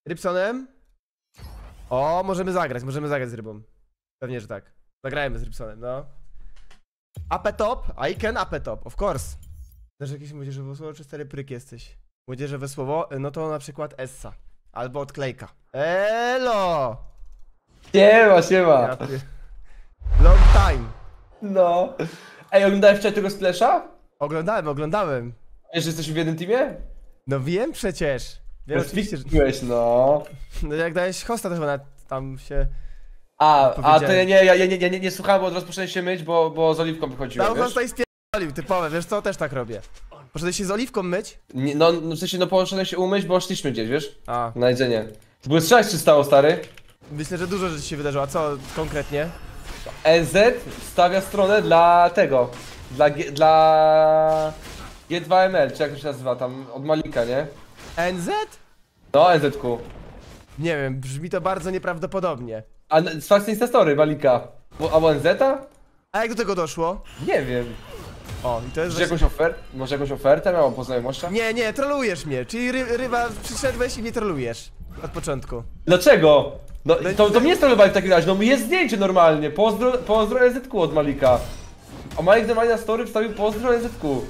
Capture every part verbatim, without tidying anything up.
Rybsonem? O, możemy zagrać, możemy zagrać z rybą. Pewnie, że tak. Zagrajmy z Rybsonem, no. Ape top? I can ape top, of course. Znasz jakieś młodzieżowe słowo, czy stary pryk jesteś? Młodzieżowe słowo, no to na przykład essa. Albo odklejka. Elo! Siema, siema. Ja pie... Long time. No. Ej, oglądałeś wczoraj tego Splasha? Oglądałem, oglądałem. Wiesz, że jesteśmy w jednym teamie? No wiem przecież. Wiem oczywiście, że... Piłeś, no. No jak dałeś hosta, to chyba nawet tam się... A, a to ja powiedziałem. nie, ja, ja nie, nie, nie, nie słuchałem, bo od razu poszedłem się myć, bo, bo z oliwką wychodziłem, Dał wiesz? hosta i spierdolił, typowe, wiesz co, też tak robię. Poszedłeś się z oliwką myć? Nie, no, no, w sensie, no poszedłem się umyć, bo szliśmy gdzieś, wiesz? A. Na jedzenie. To były strzelać, czy stało, stary? Myślę, że dużo rzeczy się wydarzyło, a co konkretnie? N Z stawia stronę dla tego. Dla, G, dla G dwa M L, czy jak to się nazywa tam, od Malika, nie? N Z? No, N Z ku. Nie wiem, brzmi to bardzo nieprawdopodobnie. A z fakcji Instastory Malika. Bo- Albo N Z a? A jak do tego doszło? Nie wiem. O, i to jest Może jakąś ofertę? Może jakąś ofertę miał po znajomościach? Nie, nie, trolujesz mnie, czyli ry ryba, przyszedłeś i mnie trolujesz. Od początku. Dlaczego? No, No, to, to mnie jest trollowali w takim razie, no jest zdjęcie normalnie, pozdro, pozdro N Z ku od Malika. A Malik normalnie na story wstawił pozdro N Z ku.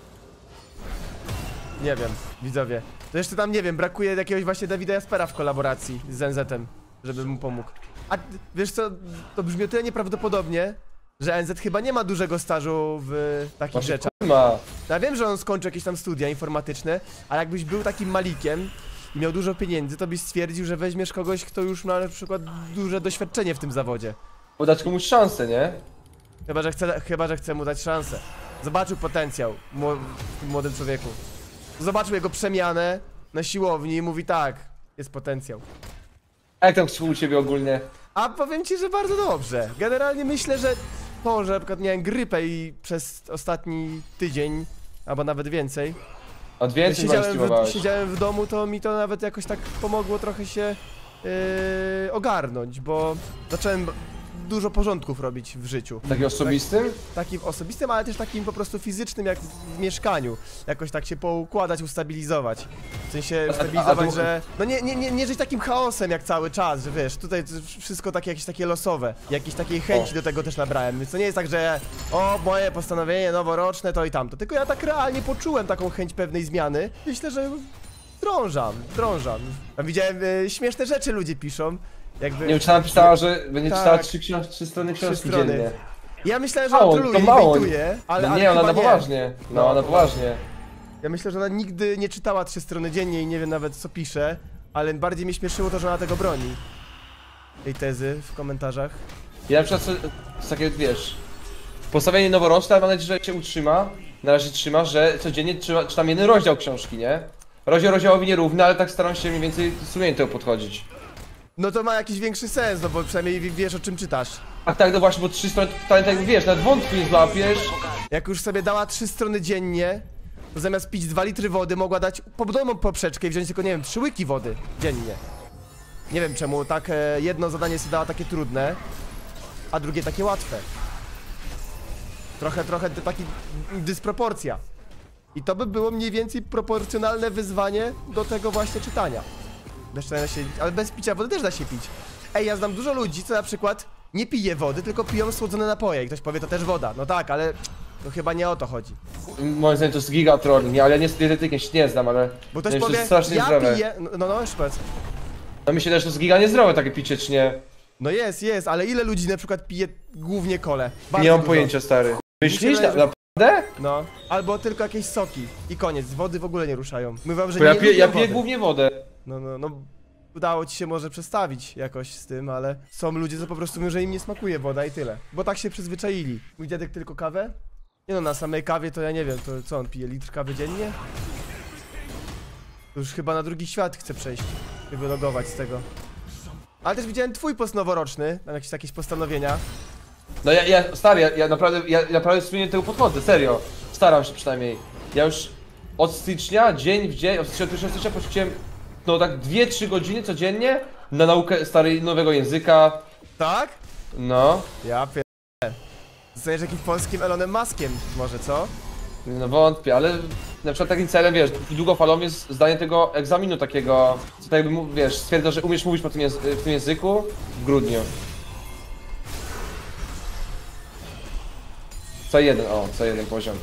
Nie wiem, widzowie. To jeszcze tam, nie wiem, brakuje jakiegoś właśnie Dawida Jaspera w kolaboracji z N Z-em, żeby mu pomógł. A wiesz co, to brzmi o tyle nieprawdopodobnie, że N Z chyba nie ma dużego stażu w takich Właśnie rzeczach. ma. Ja wiem, że on skończył jakieś tam studia informatyczne, ale jakbyś był takim Malikiem i miał dużo pieniędzy, to byś stwierdził, że weźmiesz kogoś, kto już ma na przykład duże doświadczenie w tym zawodzie. Bo dać komuś szansę, nie? Chyba, że chce, chyba, że chce mu dać szansę. Zobaczył potencjał mło- w tym młodym człowieku. Zobaczył jego przemianę na siłowni i mówi tak, jest potencjał. A jak tam u ciebie ogólnie? A powiem ci, że bardzo dobrze. Generalnie myślę, że to, że na przykład miałem grypę i przez ostatni tydzień, albo nawet więcej, Od więcej siedziałem w, streamowałeś. siedziałem w domu, to mi to nawet jakoś tak pomogło trochę się yy, ogarnąć, bo zacząłem dużo porządków robić w życiu. Taki osobistym? Takim osobistym, ale też takim po prostu fizycznym, jak w mieszkaniu. Jakoś tak się poukładać, ustabilizować. W sensie A- ustabilizować, a to- że... No nie, nie, nie, nie żyć takim chaosem jak cały czas, że wiesz, tutaj to wszystko takie jakieś takie losowe. Jakiejś takiej chęci O. do tego też nabrałem, więc to nie jest tak, że o, moje postanowienie noworoczne, to i tamto. Tylko ja tak realnie poczułem taką chęć pewnej zmiany. Myślę, że drążam, drążam. Tam widziałem y, śmieszne rzeczy ludzie piszą. Jakby... Nie wiem, czy ona napisała, że będzie Tak. czytała trzy, książ- trzy strony Trzy książki strony. dziennie. Ja myślałem, że Mało, on to troluje i mało. bejtuje, ale, No ale nie, ona chyba na poważnie. No, No. ona poważnie. Ja myślę, że ona nigdy nie czytała trzy strony dziennie i nie wiem nawet co pisze, ale bardziej mnie śmieszyło to, że ona tego broni. Tej tezy w komentarzach. Ja na przykład z takie, wiesz, postawienie noworoczne, ale mam nadzieję, że się utrzyma. Na razie trzyma, że codziennie trzyma, czytam jeden rozdział książki, nie? Rozdział rozdziałowi nierówny, ale tak staram się mniej więcej sumiennie do tego podchodzić. No to ma jakiś większy sens, no bo przynajmniej w- wiesz o czym czytasz. Tak, tak, no właśnie, bo trzy strony, tak, tak wiesz, nawet wątku nie złapiesz. Jak już sobie dała trzy strony dziennie, to zamiast pić dwa litry wody mogła dać podobną poprzeczkę i wziąć tylko, nie wiem, trzy łyki wody dziennie. Nie wiem czemu tak e, jedno zadanie sobie dała takie trudne, a drugie takie łatwe. Trochę, trochę taki dysproporcja. I to by było mniej więcej proporcjonalne wyzwanie do tego właśnie czytania. Bez czytania się, ale bez picia wody też da się pić. Ej, ja znam dużo ludzi, co na przykład nie pije wody, tylko piją słodzone napoje. I ktoś powie, to też woda. No tak, ale to chyba nie o to chodzi. Moim zdaniem to jest gigatron, nie, ale ja nie z dietetykiem się nie znam, ale... Bo ktoś no, że to powie, jest strasznie ja zdrowe. piję... No, no, no, jeszcze powiedz. No myślę, że to jest giga niezdrowe takie picie, czy nie? No jest, jest, ale ile ludzi na przykład pije głównie kole? Bardzo Nie mam dużo. pojęcia, stary. Myślisz? wydaje, Na, że- naprawdę? No, albo tylko jakieś soki. I koniec, wody w ogóle nie ruszają. Mówią, że Bo nie ja piję, lubią ja piję wody. głównie wodę. No, no, no. Udało ci się może przestawić jakoś z tym, ale są ludzie, co po prostu mówią, że im nie smakuje woda i tyle. Bo tak się przyzwyczaili. Mój dziadek tylko kawę? Nie no, na samej kawie to ja nie wiem, to co on pije, litr kawy dziennie? To już chyba na drugi świat chce przejść i wylogować z tego. Ale też widziałem twój post noworoczny, tam jakieś, jakieś postanowienia. No ja, ja stary, ja, ja naprawdę, ja naprawdę sumiennie do tego podchodzę, serio. Staram się przynajmniej. Ja już od stycznia, dzień w dzień, od stycznia, od pierwszego stycznia poświęciłem, no tak dwie trzy godziny codziennie na naukę starej nowego języka. Tak? No. Ja pier... Zostaniesz jakimś polskim Elonem Muskiem, może co? No wątpię, ale na przykład takim celem, wiesz, długofalowym jest zdanie tego egzaminu takiego, co tak jakby, mu- wiesz, stwierdza, że umiesz mówić po tym, języ w tym języku w grudniu. C jeden, o, C jeden poziom.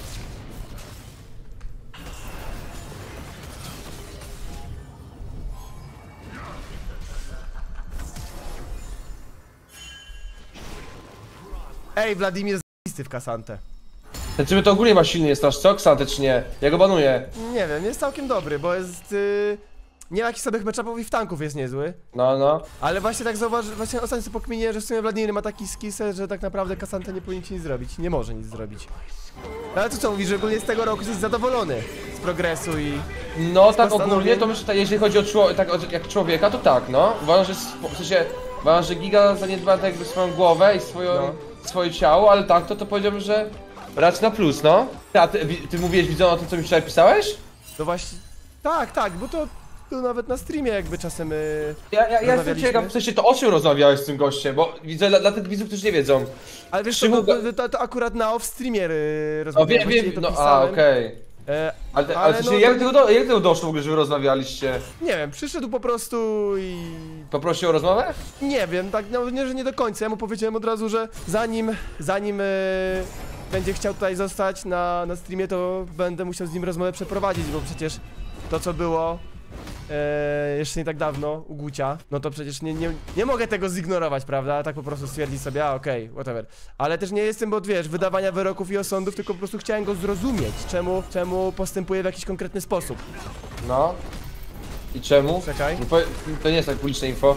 Ej, Wladimir z w Kasantę. Ten czy to ogólnie ma silny jest nasz, co? Ksantę czy nie? Ja go banuję. Nie wiem, jest całkiem dobry, bo jest... Yy, nie ma jakichś sobie matchupów i w tanków jest niezły. No, no. Ale właśnie tak zauważy, właśnie ostatnio sobie pokminię, że w sumie Wladimir ma taki skillset, że tak naprawdę Kasantę nie powinien ci nic zrobić. Nie może nic zrobić. Ale to co mówisz, że ogólnie z tego roku jesteś zadowolony z progresu i... No tak postanowień. ogólnie to myślę, że jeżeli chodzi o człowieka, tak, o- jak człowieka, to tak, no. Uważam, że spo- w sensie, uważam, że Giga zaniedba tak jakby swoją głowę i swoją, No. swoje ciało, ale tak to to powiedziałbym, że raczej na plus, no. A ty, wi- ty mówiłeś widzą o tym, co mi wczoraj pisałeś? No właśnie... Tak, tak, bo to... To nawet na streamie jakby czasem... Yy, Ja, ja, ja jestem rozmawialiśmy. ciekaw, w sensie to o czym rozmawiałeś z tym gościem, bo widzę dla, dla tych widzów, którzy nie wiedzą. Ale wiesz co, Szymon to, go- to, to akurat na off-streamie yy, No rozmawiałem, wiem, właściwie wiem, to no a pisałem. okej. E, Ale, ale, Ale w sensie, no jak, to- tego do, jak tego doszło w ogóle, że wy rozmawialiście? Nie wiem, przyszedł po prostu i... Poprosił o rozmowę? Nie wiem, tak, no nie, że nie do końca. Ja mu powiedziałem od razu, że zanim, zanim e, będzie chciał tutaj zostać na, na streamie, to będę musiał z nim rozmowę przeprowadzić, bo przecież to co było e, jeszcze nie tak dawno u Gucia, no to przecież nie, nie, nie mogę tego zignorować, prawda? Tak po prostu stwierdzić sobie, a okej, okay, whatever. Ale też nie jestem od, wiesz, wydawania wyroków i osądów, tylko po prostu chciałem go zrozumieć, czemu, czemu postępuje w jakiś konkretny sposób. No. I czemu? Czekaj. No, powie- to nie jest tak publiczne info.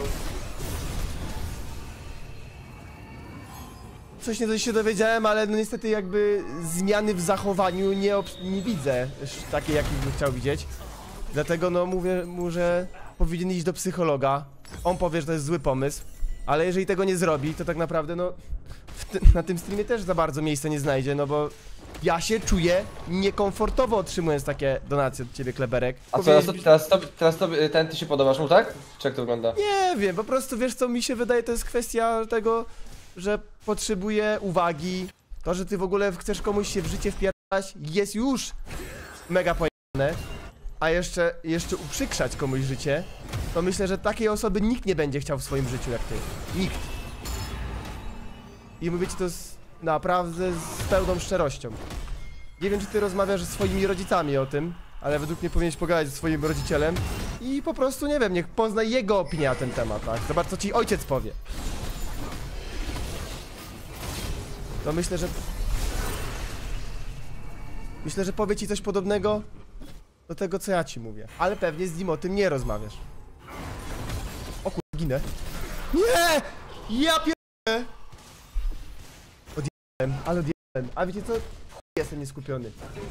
Coś nie coś się dowiedziałem, ale no niestety jakby zmiany w zachowaniu nie, obs- nie widzę sz- takiej, jakich bym chciał widzieć. Dlatego no mówię mu, że powinien iść do psychologa. On powie, że to jest zły pomysł, ale jeżeli tego nie zrobi, to tak naprawdę no w ty- na tym streamie też za bardzo miejsca nie znajdzie, no bo ja się czuję niekomfortowo otrzymując takie donacje od ciebie, Kleberek. A co, teraz, to, Powinieneś- teraz, to, teraz to, ten ty się podobasz mu, tak? Czy jak to wygląda? Nie wiem, po prostu wiesz co mi się wydaje, to jest kwestia tego, że potrzebuję uwagi. To, że ty w ogóle chcesz komuś się w życie wpierać, jest już mega pojemne. A jeszcze, jeszcze uprzykrzać komuś życie, to myślę, że takiej osoby nikt nie będzie chciał w swoim życiu jak ty. Nikt. I mówię ci to z, naprawdę z pełną szczerością. Nie wiem, czy ty rozmawiasz ze swoimi rodzicami o tym, ale według mnie powinieneś pogadać ze swoim rodzicielem i po prostu, nie wiem, niech pozna jego opinię na ten temat, tak? Zobacz, co ci ojciec powie. No myślę, że... Myślę, że powie ci coś podobnego do tego, co ja ci mówię. Ale pewnie z nim o tym nie rozmawiasz. O kur... ginę. Nie! Ja pierdolę! Odjechałem, ale odjechałem. A wiecie co? Chuj, jestem nieskupiony.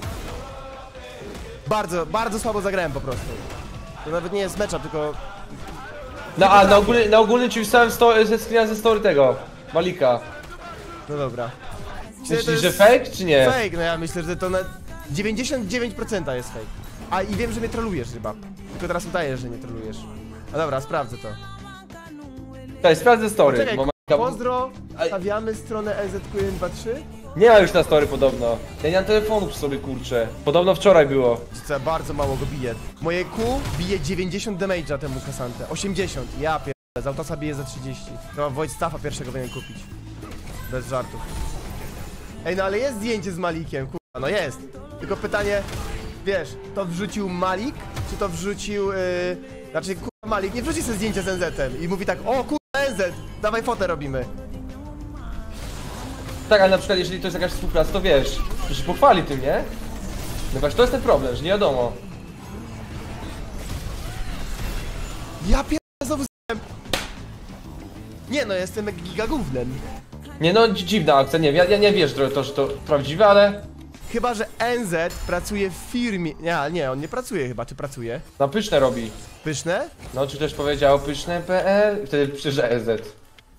Bardzo, bardzo słabo zagrałem po prostu. To nawet nie jest mecza, tylko... No a na ogólny, na ogólny ci wstałem sto, ze screena ze story tego, Malika. No dobra. Myślisz, że fake czy nie? Fake, no ja myślę, że to na dziewięćdziesiąt dziewięć procent jest fake. A i wiem, że mnie trolujesz chyba. Tylko teraz udajesz, że nie trolujesz. A dobra, sprawdzę to. Cześć, sprawdzę story, Czekaj, bo ku- Malika... pozdro, Aj. stawiamy stronę L Z Q jeden dwa trzy. Nie ma już na story podobno. Ja nie mam telefonu przy sobie, kurczę. Podobno wczoraj było. Co, bardzo mało go bije. Moje Q bije dziewięćdziesiąt damage'a temu Kasantę. osiemdziesiąt, ja pierdolę. Z autosa bije za trzydzieści. Chyba Wojt Staffa pierwszego powinien kupić. Bez żartów. Ej, no ale jest zdjęcie z Malikiem, kurwa, no jest. Tylko pytanie, wiesz, to wrzucił Malik, czy to wrzucił, yy... Znaczy, kurwa, Malik nie wrzuci sobie zdjęcie z N Z-em i mówi tak, o kurwa, N Z, dawaj fotę robimy. Tak, ale na przykład jeżeli to jest jakaś współpraca, to wiesz, to się pochwali tym, nie? No właśnie to jest ten problem, że nie wiadomo. Ja pierdolę, znowu z***em. Nie no, jestem jak gigagównem. Nie no, dzi- dziwna akcja, nie wiem, ja, ja nie wierzę trochę to, że to prawdziwe, ale... Chyba, że N Z pracuje w firmie. Nie, nie, on nie pracuje chyba, czy pracuje? Na pyszne robi. Pyszne? No, czy ktoś powiedział pyszne kropka pe el? Wtedy pisze, że E Z.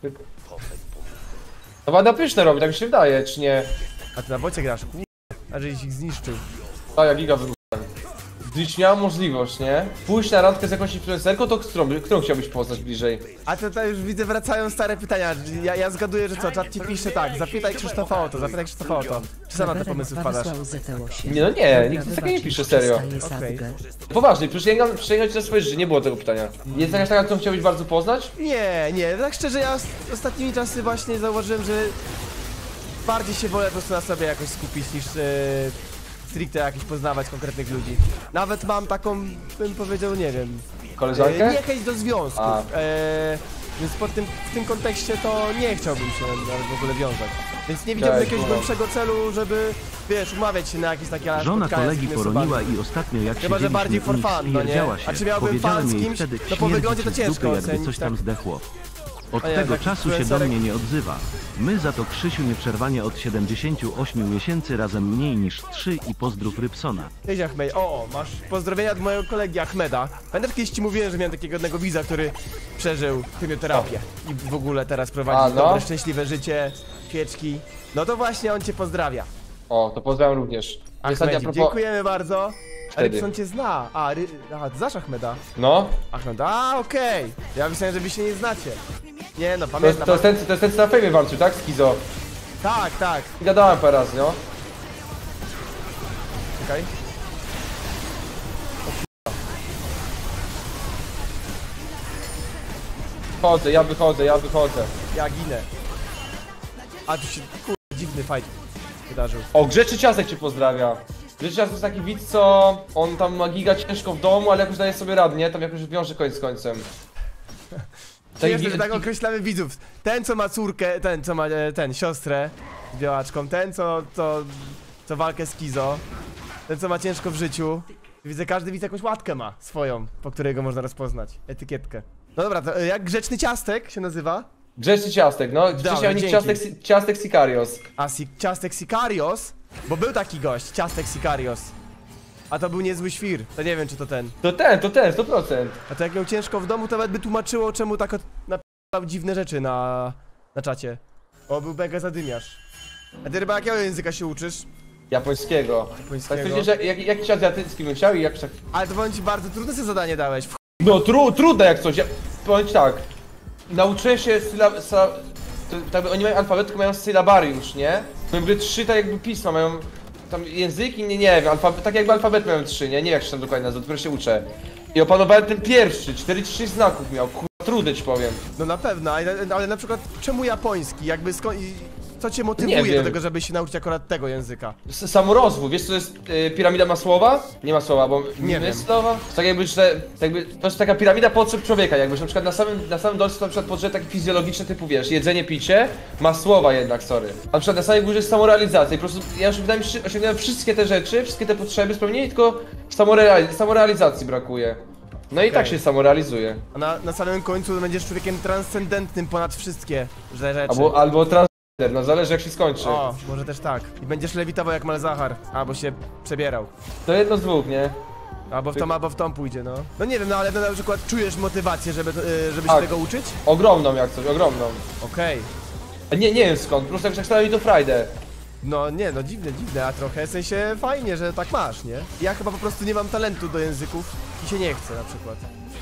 No chyba na pyszne robi, tak mi się wydaje, czy nie? A ty na bocie grasz, kurwa. A żeś ich zniszczył. A ja giga wygląda. gdybyś miał możliwość, nie? Pójść na randkę z jakąś influencerką, to którą, którą chciałbyś poznać bliżej? A to, to już widzę, wracają stare pytania. Ja, ja zgaduję, że co, czat ci pisze tak, zapytaj Krzysztofa o to, zapytaj Krzysztofa o to. Czy sama na te pomysły wpadasz? Nie no nie, nikt nic takiego nie pisze, serio. Okej. Poważnie, przysięgam, przysięgam ci na swoje życie, nie było tego pytania. Jest jakaś taka, którą chciałbyś bardzo poznać? Nie, nie, tak szczerze ja s- ostatnimi czasy właśnie zauważyłem, że bardziej się wolę po prostu na sobie jakoś skupić niż e, stricte jakiś poznawać konkretnych ludzi. Nawet mam taką, bym powiedział, nie wiem, e, Koleżankę? nie chęć do związków, A. e, więc pod tym, w tym kontekście to nie chciałbym się nawet w ogóle wiązać. Więc nie widziałbym Tak, jakiegoś no. głębszego celu, żeby, wiesz, umawiać się na jakieś takie Żona spotkania z kolegi innymi poroniła osobami. i ostatnio jak Chyba, że siedzieliśmy bardziej u for nich, fun, no nie? stwierdziała się. A czy miałbym Powiedziałem fan z jej kimś, wtedy, to po śmierdzi wyglądzie to ci z ciężko dupy, jakby ocenić, coś tam tak. zdechło. Od A nie, tego taki czasu się do influencerek- mnie nie odzywa. My za to Krzysiu nieprzerwanie od siedemdziesięciu ośmiu miesięcy razem mniej niż trzy i pozdrów Rybsona. Cześć Ahmed, o, masz pozdrowienia od mojego kolegi Ahmeda. Pamiętasz, kiedyś ci mówiłem, że miałem takiego jednego widza, który przeżył chemioterapię i w ogóle teraz prowadzi A, no? dobre, szczęśliwe życie, świeczki. No to właśnie on cię pozdrawia. O, to pozdrawiam również. Ostatnio a Ahmedzik, propos... dziękujemy bardzo. Wtedy. Rybson cię zna. A, ry... Aha, ty znasz Ahmeda? No, Ahmed, a okej. Ja myślałem, że wy się nie znacie. Nie no, to jest, pamiętam. to jest ten, to jest ten co na fejmie walczył, tak? Skizo. Tak, tak. Gadałem parę razy, no. Czekaj. Chodzę, ja wychodzę, ja wychodzę. Ja ginę. A tu się, kurde, dziwny fight wydarzył. O, Grzeczy Ciastek cię pozdrawia. Grzeczy Ciastek to jest taki widz, co... On tam ma giga ciężko w domu, ale jakoś daje sobie radę, nie? Tam jakoś wiąże końc z końcem. Śmieszne, że tak określamy widzów. Ten, co ma córkę, ten, co ma, e, ten, siostrę z białaczką, ten, co, co, co walkę z Kizo, ten, co ma ciężko w życiu. Widzę, każdy widz jakąś łatkę ma swoją, po której go można rozpoznać, etykietkę. No dobra, to e, jak Grzeczny Ciastek się nazywa? Grzeczy Ciastek, no. Wcześniej o nich dzięki. Ciastek, Ciastek Sicarios. A si Ciastek Sicarios? Bo był taki gość, Ciastek Sicarios. A to był niezły świr, to nie wiem, czy to ten. To ten, to ten, sto procent. A to jak miał ciężko w domu, to nawet by tłumaczyło, czemu tak napisał dziwne rzeczy na, na czacie. O, był mega zadymiarz. A ty chyba jakiego języka się uczysz? Japońskiego. Tak Japońskiego. powiedzieć, że jak, jakiś azjatycki bym chciał i jakoś tak... Ale to powiem ci, bardzo trudne sobie zadanie dałeś. W No tru, trudne jak coś, ja powiem ci tak. Nauczyłem się syla... Syla to, tak, oni mają alfabet, tylko mają sylabariusz, nie? No jakby trzy tak jakby pisma, mają... Tam języki, nie, nie wiem, alfabet, tak jakby alfabet mają trzy, nie? Nie wiem jak się tam dokładnie nazywa, dopiero się uczę. I opanowałem ten pierwszy, czterdzieści sześć znaków miał, kurwa, trudne ci powiem. No na pewno, ale, ale na przykład czemu japoński? Jakby skąd... i Co cię Nie motywuje do wiem. tego, żeby się nauczyć akurat tego języka? S- Samorozwój, wiesz co to jest y, piramida Masłowa? Nie Masłowa, bo Nie wiem. Masłowa? Tak jakby, że, tak jakby, to jest taka piramida potrzeb człowieka, jakbyś na przykład na samym, na samym dole są na przykład potrzeby takie fizjologiczne typu, wiesz, jedzenie, picie, Masłowa jednak, sorry. A na przykład na samej górze jest samorealizacja i po prostu ja już wydaje mi się, że osiągnąłem wszystkie te rzeczy, wszystkie te potrzeby spełnienie, tylko samoreali samorealizacji brakuje. No i Okej. tak się samorealizuje. A na, na samym końcu będziesz człowiekiem transcendentnym ponad wszystkie że- rzeczy. Albo, albo transgender, no zależy jak się skończy. O, może też tak. I będziesz lewitował jak Malzahar, albo się przebierał. To jedno z dwóch, nie? Albo w tom, albo w tom pójdzie, no. No nie wiem, no ale to na przykład czujesz motywację, żeby, to, y, żeby się Tak. tego uczyć? Ogromną jak coś, ogromną. Okej. A nie, nie wiem skąd, po prostu jak przeczytałem mi to Friday. No nie, no dziwne, dziwne, a trochę w sensie fajnie, że tak masz, nie? Ja chyba po prostu nie mam talentu do języków i się nie chcę na przykład.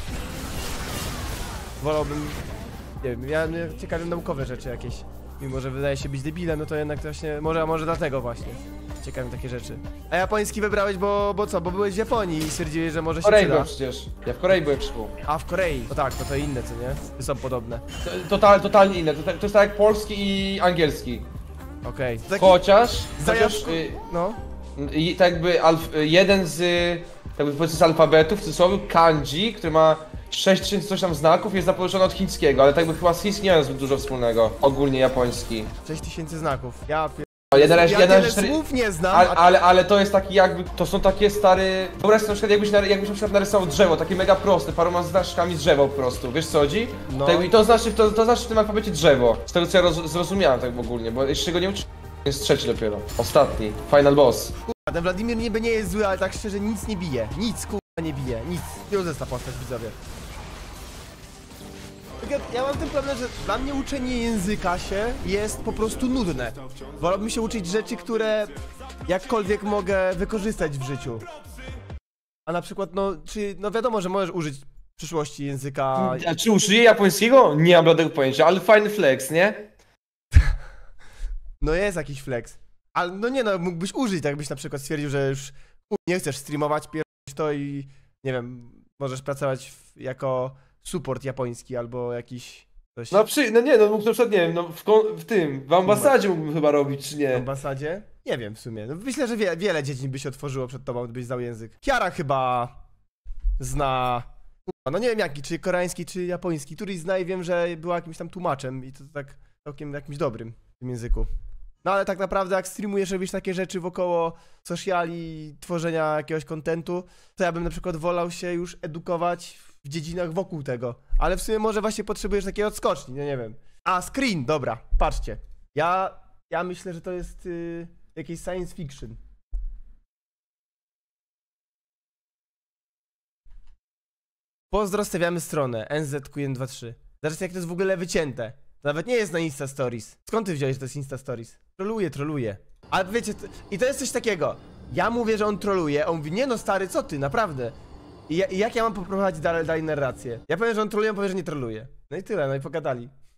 Wolałbym, nie wiem, ja mnie ciekawią naukowe rzeczy jakieś. Mimo, że wydaje się być debilem, no to jednak to właśnie, może, a może dlatego właśnie. Ciekawią takie rzeczy. A japoński wybrałeś, bo, bo co? Bo byłeś w Japonii i stwierdziłeś, że może W się Korei przyda. byłem przecież. Ja w Korei byłem w szkół. A w Korei? No tak, to to inne, co nie? Są podobne. To- Total, totalnie inne, to, to jest tak jak polski i angielski. Okej. Okay. Chociaż, chociaż Zajawku... y, No. y, tak jakby alf, y, jeden z, y, tak jakby powiedzmy z alfabetu w cudzysłowie kanji, który ma sześć tysięcy coś tam znaków, jest zapożyczony od chińskiego, ale tak jakby chyba z chińskim nie ma zbyt dużo wspólnego. Ogólnie japoński. sześć tysięcy znaków. Ja pier... O, jeden, Ja jeden, tyle cztery- słów nie znam, Ale, a... ale, ale to jest taki jakby, to są takie stare... Wyobraź sobie na przykład jakbyś, nary- jakbyś na przykład narysował drzewo, takie mega proste, paroma znaczkami z drzewa po prostu, wiesz co chodzi? No. Tak, i to znaczy, to, to znaczy w tym alfabecie drzewo, z tego co ja roz, zrozumiałem tak w ogóle, bo jeszcze go nie uczyłem, jest trzeci dopiero, ostatni, final boss. A ten Wladimir niby nie jest zły, ale tak szczerze nic nie bije. Nic kurwa nie bije, nic. Nie jest ta postać, widzowie. Ja, ja mam ten problem, że dla mnie uczenie języka się jest po prostu nudne. Wolałbym się uczyć rzeczy, które jakkolwiek mogę wykorzystać w życiu. A na przykład, no, czy, no wiadomo, że możesz użyć w przyszłości języka... A czy użyję japońskiego? Nie mam żadnego pojęcia, ale fajny flex, nie? No jest jakiś flex. Ale no nie no, mógłbyś użyć, tak jakbyś na przykład stwierdził, że już chuj, nie chcesz streamować, pierdolić to i nie wiem, możesz pracować w, jako support japoński albo jakiś coś No przy, no nie, no mógł na przykład, nie wiem, no w, kon- w tym, w ambasadzie mógłbym chyba robić, czy w nie? ambasadzie. Nie wiem w sumie. No, myślę, że wie, wiele dziedzin by się otworzyło przed tobą, gdybyś znał język. Kiara chyba zna... No nie wiem jaki, czy koreański, czy japoński. Któryś zna i wiem, że była jakimś tam tłumaczem i to tak całkiem jakimś dobrym w tym języku. No ale tak naprawdę jak streamujesz, robisz takie rzeczy wokoło sociali, tworzenia jakiegoś kontentu, to ja bym na przykład wolał się już edukować w dziedzinach wokół tego. Ale w sumie może właśnie potrzebujesz takiej odskoczni, no nie wiem. A, screen, dobra, patrzcie. Ja, ja myślę, że to jest yy, jakieś science fiction. Pozdro, stawiamy stronę N Z Q jeden dwa trzy. Zobaczcie jak to jest w ogóle wycięte. To nawet nie jest na Insta Stories. Skąd ty wziąłeś, że to jest Insta Stories? Troluje, troluje. Ale wiecie, to, i to jest coś takiego. Ja mówię, że on troluje, a on mówi, nie no stary, co ty, naprawdę. I, ja, i jak ja mam poprowadzić dalej, dalej narrację? Ja powiem, że on troluje, on powie, że nie troluje. No i tyle, no i pogadali.